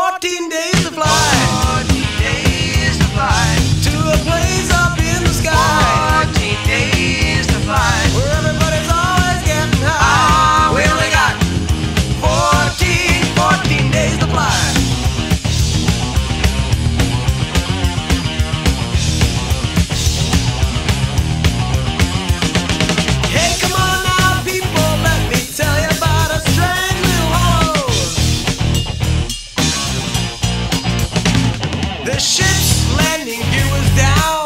14 days to fly. 14 days to fly. To a place up in the sky. 14 days to fly. Where everybody's always getting high. We only got 14 days to fly. Hey, come on now, people, let me tell you about a strange little hollow. The ship's landing gear was down.